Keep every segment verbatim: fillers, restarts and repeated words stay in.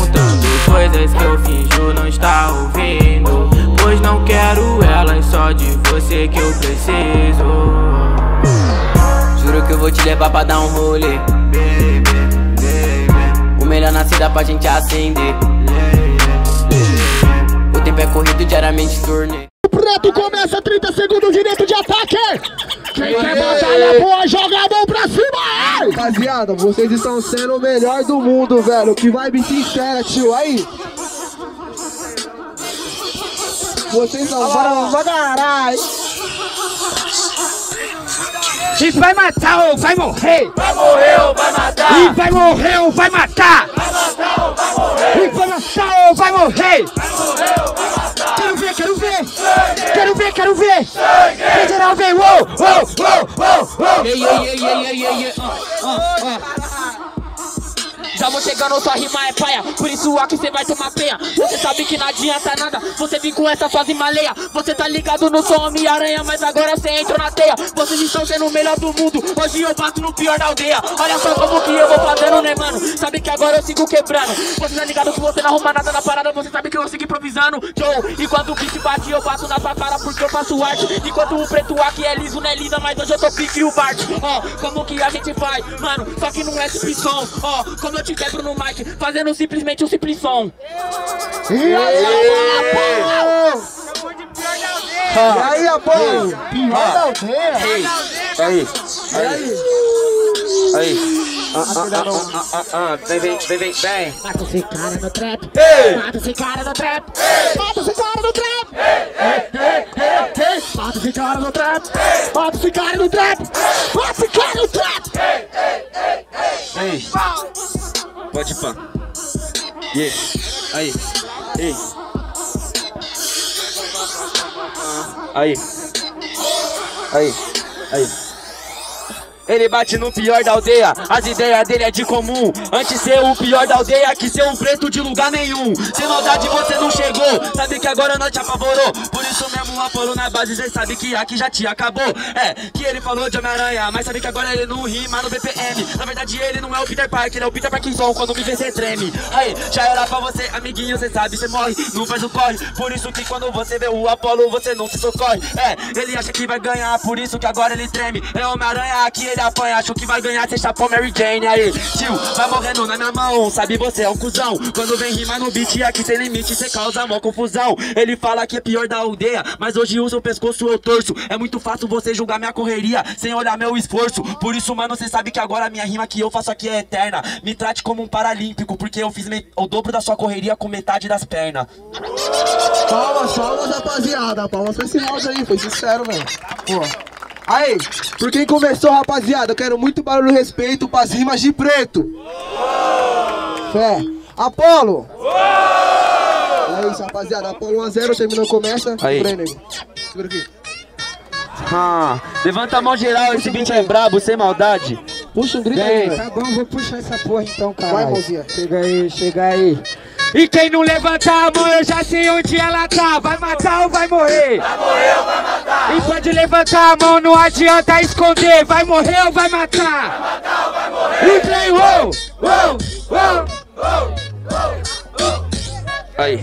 contando coisas que eu finjo não estar ouvindo, pois não quero elas, só de você que eu preciso. Juro que eu vou te levar pra dar um rolê, baby, baby. O melhor na cidade pra gente acender. O tempo é corrido, diariamente turnê. O preto começa, trinta segundos direito de ataque. Quem quer batalha boa, joga a mão pra cima. Rapaziada, vocês estão sendo o melhor do mundo, velho. Que vibe sincera, tio. Aí. Vocês não vão vagarar, hein? E vai matar ou vai morrer? Vai morrer ou vai matar? E vai morrer ou vai matar? Vai matar ou vai morrer? E vai matar ou vai morrer? Vai morrer ou vai matar? Quero ver, quero ver! Quero ver, quero ver! Federal vem, uou, uou, uou, uou, uou! Yeah, yeah, yeah, yeah, yeah, yeah. Uh, uh, uh. Já vou chegando, sua rima é paia, por isso aqui cê vai tomar penha. Você sabe que não adianta nada, você vem com essa fase maleia. Você tá ligado no som Homem-Aranha, mas agora cê entrou na teia. Vocês estão sendo o melhor do mundo, hoje eu bato no pior da aldeia. Olha só como que eu vou fazendo, né mano? Sabe que agora eu sigo quebrando. Você tá ligado que você não arruma nada na parada, você sabe que eu sigo improvisando. Joe, e quando o beat bate eu passo na sua cara porque eu faço arte. Enquanto o preto aqui é liso, não é lisa, mas hoje eu tô pique e o Bart. Ó, oh, como que a gente faz, mano, só que não é simples som. Ó, oh, como eu te quebro no mic, fazendo simplesmente um simples som. E aí, Apolo? Pior da aldeia. Aí, aí, aí. Ah, ah, ah, ah, ah, vem, vem, vem, vem, vem. Mata esse cara no trap. Ei! Mata esse cara no trap. Mata esse cara no trap. Mata esse cara no trap. Mata esse cara no trap. Mata esse cara no trap. Ei, pode pá. Yeah. Aí, ei. Aí, aí, aí. Ele bate no pior da aldeia, as ideias dele é de comum. Antes ser o pior da aldeia que ser um preto de lugar nenhum. Sem maldade você não chegou, sabe que agora nós te apavorou. Por isso mesmo o Apolo na base, cê sabe que aqui já te acabou. É, que ele falou de Homem-Aranha, mas sabe que agora ele não rima no B P M. Na verdade ele não é o Peter Parker, ele é o Peter Parkinson. Quando me vê cê treme. Aí, já era pra você, amiguinho, cê sabe, cê morre, não faz o corre. Por isso que quando você vê o Apolo, você não se socorre. É, ele acha que vai ganhar, por isso que agora ele treme. É Homem-Aranha aqui, ele apanha, acho que vai ganhar, cê chapou Mary Jane. Aí, tio, vai morrendo na minha mão, sabe você é um cuzão. Quando vem rimar no beat aqui sem limite, cê causa mó confusão. Ele fala que é pior da aldeia, mas hoje usa o pescoço eu torço. É muito fácil você julgar minha correria sem olhar meu esforço. Por isso, mano, cê sabe que agora a minha rima que eu faço aqui é eterna. Me trate como um paralímpico, porque eu fiz o dobro da sua correria com metade das pernas. Palmas, palmas, rapaziada. Palmas pra esse mouse aí, foi sincero, velho. Pô. Aí, por quem começou, rapaziada, eu quero muito barulho e respeito pras rimas de preto. Fé. Apolo. É isso, rapaziada. Apolo um a zero, terminou, começa. Aí. Segura aí, nego. Segura aqui. Ah, levanta a mão geral, esse beat é brabo, sem maldade. Puxa um grito Bem, aí, velho. tá bom, vou puxar essa porra então, cara. Vai, mãozinha. Chega aí, chega aí. E quem não levantar a mão, eu já sei onde ela tá. Vai matar ou vai morrer? Vai morrer ou vai matar? E pode levantar a mão, não adianta esconder. Vai morrer ou vai matar? Vai matar ou vai morrer? E trem, uou, uou, uou. Aí.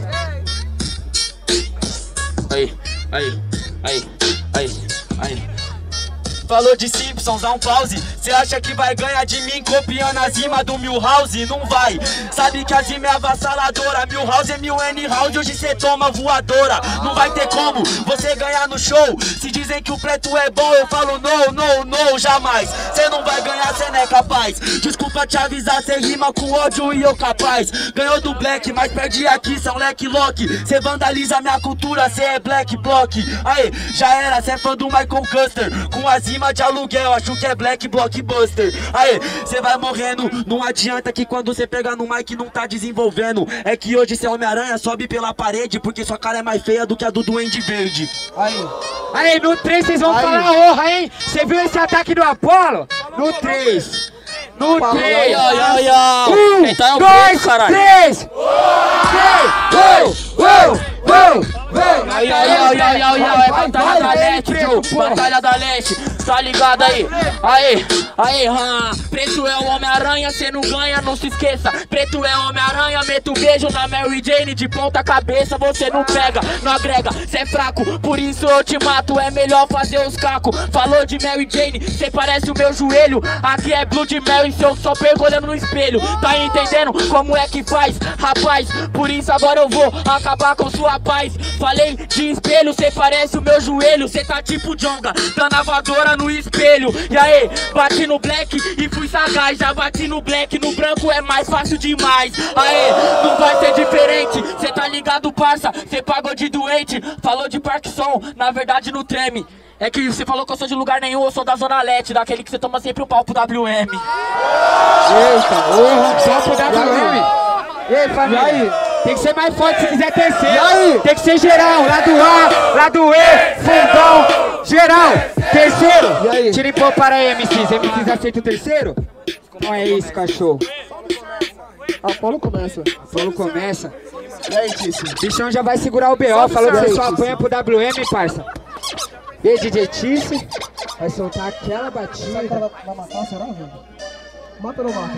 Aí, aí, aí, aí, aí. Falou de Simpsons, dá um pause. Cê acha que vai ganhar de mim copiando as rimas do Milhouse? Não vai. Sabe que a rima é avassaladora. Milhouse é mil N round, hoje cê toma voadora. Não vai ter como você ganhar no show. Se dizem que o preto é bom, eu falo no, no, no, jamais. Cê não vai ganhar, cê não é capaz. Desculpa te avisar, cê rima com ódio e eu capaz. Ganhou do Black, mas perdi aqui, são leque lock. Cê vandaliza minha cultura, cê é Black Block. Aí, já era, cê é fã do Michael Custer. Com as rimas de aluguel, acho que é Black Blockbuster. Aí, cê vai morrendo. Não adianta que quando cê pega no mic não tá desenvolvendo. É que hoje cê é Homem-Aranha, sobe pela parede, porque sua cara é mais feia do que a do Duende Verde. Aí. Aí, no três vocês vão Aí. falar honra, hein? Você viu esse ataque do Apolo? No três. No três. Um, Então é o dois, preto, caralho. três. Três. Uou, uou, uou. Vem. Aí, aí, aí, aí, aí, é Batalha da Leste, tio. Batalha da Leste, tá ligado aí? Aí, aí, hum. Preto é o Homem-Aranha, cê não ganha, não se esqueça. Preto é Homem-Aranha, meto beijo na Mary Jane. De ponta cabeça você não pega, não agrega, cê é fraco, por isso eu te mato. É melhor fazer os cacos. Falou de Mary Jane, cê parece o meu joelho. Aqui é Blood Mary, se eu só pego olhando no espelho. Tá entendendo como é que faz, rapaz? Por isso agora eu vou acabar com sua paz. Falei de espelho, cê parece o meu joelho. Cê tá tipo Jonga, dando a voadora no espelho. E aí, bati no black e fui sagaz. Já bati no black, no branco é mais fácil demais. Aí, não vai ser diferente. Cê tá ligado, parça? Cê pagou de doente. Falou de Parkinson, na verdade não treme. É que você falou que eu sou de lugar nenhum, eu sou da Zona Leste, daquele que você toma sempre o pau pro W M. Eita, porra, só pro W M. E aí, família? E aí? Tem que ser mais forte se quiser terceiro. E aí? Tem que ser geral, lado A, lado E, fundão, geral, terceiro. E aí? Tira em pô para aí, M Cs. M Cs aceita o terceiro? Não é isso, cachorro. Apolo começa. Apolo começa. E aí, Tício? Bichão já vai segurar o B O, falou que você só apanha pro W M, parça. E D J Tício vai soltar aquela batida. Vai matar, será, velho? Mata ou não mata?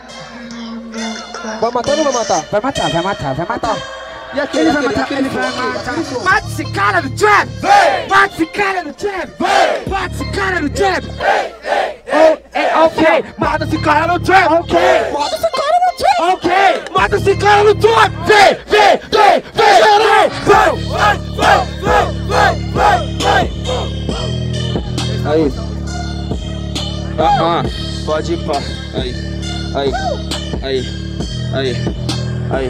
Vai matar ou não vai matar? Vai matar, vai matar, vai matar. E aquele, ele vai aquele, matar, aquele ele vai foi, matar. aquele Mata esse cara no trap! Vem! Mata esse cara no trap! Vem! Mata esse cara no trap! Oh, é, ok! Mata esse cara no trap! Ok! Mata esse cara no trap! Ok! Mata esse cara no trap! Vem! Vem! Vem! Vem! Vem! Vem! Vem! Vem! Vem! Aí. Ah, ah, pode ir pá. Aí. Aí. Aí. Aí. Aí.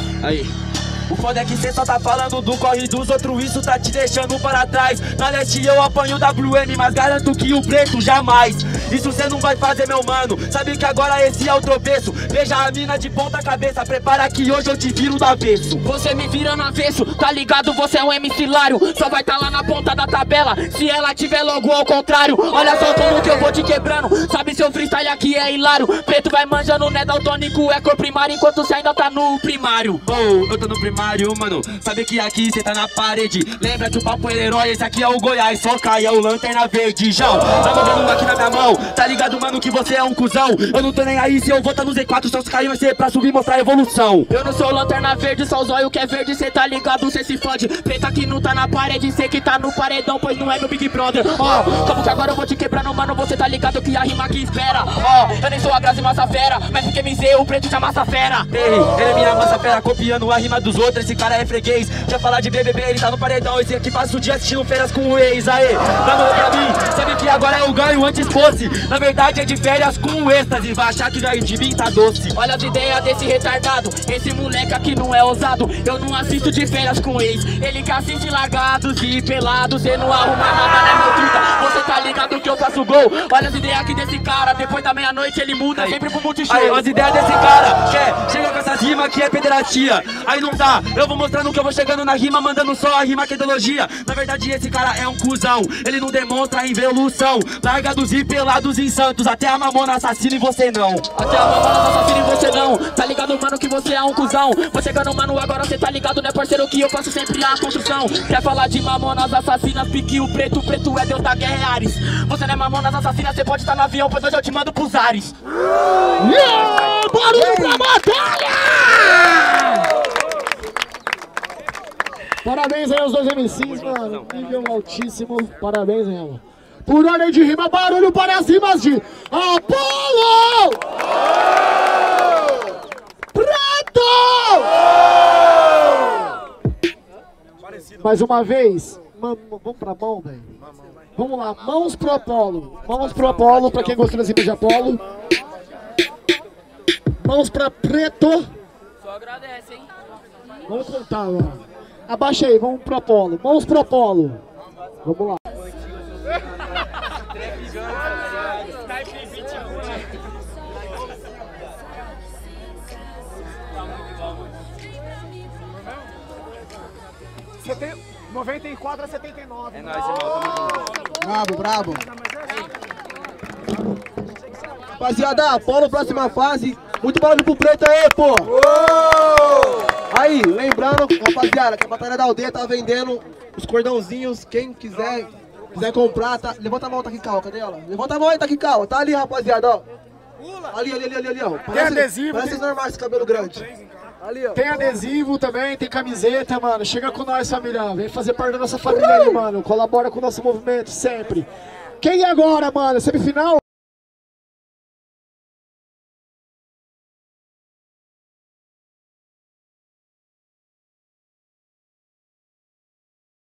Aí. O foda é que cê só tá falando do corre dos outros, isso tá te deixando para trás. Na Leste eu apanho o W M, mas garanto que o preto jamais. Isso cê não vai fazer, meu mano. Sabe que agora esse é o tropeço. Veja a mina de ponta cabeça, prepara que hoje eu te viro do avesso. Você me vira no avesso, tá ligado? Você é um M C Lário, só vai tá lá na ponta da tabela se ela tiver logo ao contrário. Olha só como que eu vou te quebrando. Sabe seu freestyle aqui é hilário. Preto vai manjando, né? Daltônico é cor primária, enquanto cê ainda tá no primário. Oh, eu tô no primário, mano. Sabe que aqui cê tá na parede. Lembra que o papo é herói, esse aqui é o Goiás. Só cai, é o Lanterna Verde, João. Tá mandando aqui na minha mão. Tá ligado, mano, que você é um cuzão. Eu não tô nem aí se eu vou tá no Z quatro. Só os caras vai ser pra subir e mostrar a evolução. Eu não sou Lanterna Verde, só o zóio que é verde. Cê tá ligado, cê se fode. Preta que não tá na parede, cê que tá no paredão, pois não é meu Big Brother. Ó, oh, como que agora eu vou te quebrando, mano. Você tá ligado que a rima que espera. Ó, oh, eu nem sou a Grazi Massa Fera, mas fiquei me Z, o preto chama Massa Fera. Ei, ele é minha Massa Fera, copiando a rima dos outros. Esse cara é freguês. Já falar de B B B, ele tá no paredão. Esse aqui passa o dia assistindo férias com o ex. Aê, dando pra mim. Sabe que agora eu ganho antes fosse. Na verdade é de férias com o êxtase. Vai achar que ganho de mim tá doce. Olha as ideias desse retardado. Esse moleque aqui não é ousado. Eu não assisto de férias com ex. Ele que assiste largados e pelados. Cê não arruma nada, né, meu truta? Você tá ligado que eu faço gol. Olha as ideias aqui desse cara. Depois da meia-noite ele muda aí, sempre pro multishow. Aí, as ideias desse cara. Quer? Chega com essas rimas que é pederastia. Aí não dá. Eu vou mostrando que eu vou chegando na rima, mandando só a rima que é ideologia. Na verdade esse cara é um cuzão. Ele não demonstra a evolução. Largados e pelados em Santos. Até a mamona assassina e você não. Até a mamona assassina e você não. Tá ligado, mano, que você é um cuzão. Vou chegando, mano, agora cê tá ligado, né, parceiro, que eu faço sempre a construção. Quer falar de mamonas assassinas, pique o preto, preto é Deus da guerra, é Ares. Você não é mamonas assassinas, cê pode estar no avião, pois hoje eu te mando pros ares. Yeah! Barulho pra batalha! Parabéns aí aos dois M Cs, mano. Nível altíssimo. Parabéns mesmo. Por ordem de rima, barulho para as rimas de Apolo! Preto! Mais uma vez. Mano, vamos pra mão, velho. Vamos lá, mãos pro Apolo. Mãos pro Apolo, pra quem gostou das rimas de Apolo. Mãos pra Preto. Só agradece, hein? Vamos contar agora. Abaixa aí, vamos pro Apolo. Mãos pro Apolo. Vamos lá. noventa e quatro a setenta e nove. É nóis, irmão. Tamo junto. Brabo, brabo. Rapaziada, Apolo, próxima fase. Muito barulho pro preto aí, pô. Aí. Aí, lembrando, rapaziada, que a Batalha da Aldeia tá vendendo os cordãozinhos. Quem quiser, quiser comprar, tá... Levanta a mão, tá aqui, Cal, cadê ela? Levanta a mão aí, tá aqui, Cal. Tá ali, rapaziada, ó. Ali, ali, ali, ali, ali, ó. Parece, tem adesivo. Parece tem... normal esse cabelo grande. Ali, ó. Tem adesivo também, tem camiseta, mano. Chega com nós, família. Vem fazer parte da nossa família aí, mano. Colabora com o nosso movimento sempre. Quem é agora, mano? Semifinal?